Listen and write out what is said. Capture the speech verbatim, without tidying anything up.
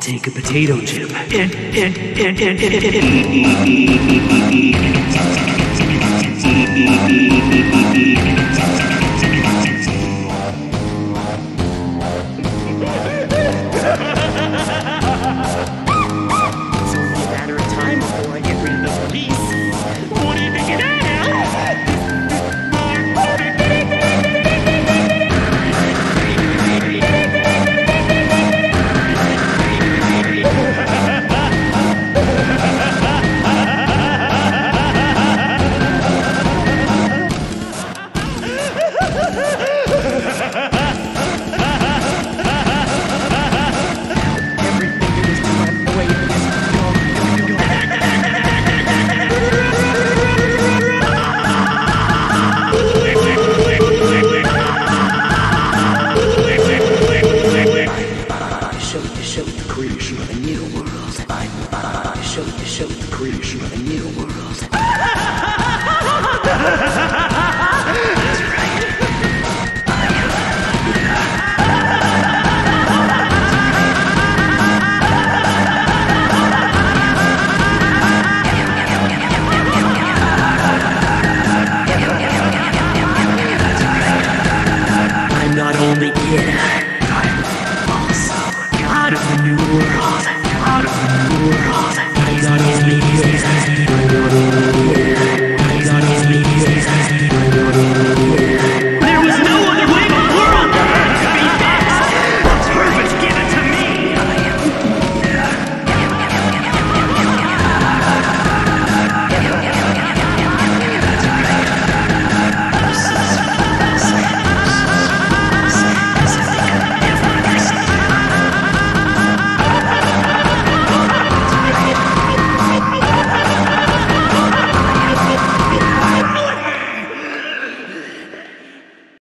take a potato chip and, and, and, and, and, and, It's only a matter of time before I get rid of this piece. What do you think of that, I'm not only kid, I'm also god of the new world.